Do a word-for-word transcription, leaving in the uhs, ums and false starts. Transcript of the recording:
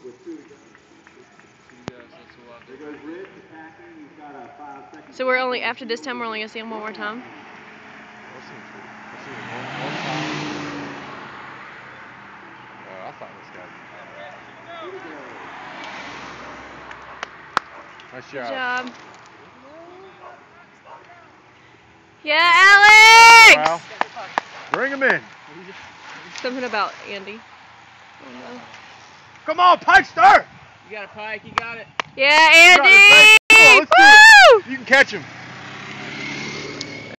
So we're only, after this time, we're only going to see him one more time? Oh, I thought this guy. Nice job. Good job. Yeah, Alex! Wow. Bring him in. Something about Andy. Oh, no. Come on, Pikester! You got a pike, you got it. Yeah, Andy! Come on, let's do it. You can catch him.